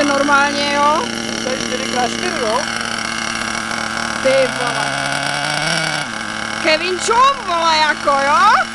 normálně, jo? To je 4x4, jo? Ty vole. Kevin Čum, vole, jako, jo?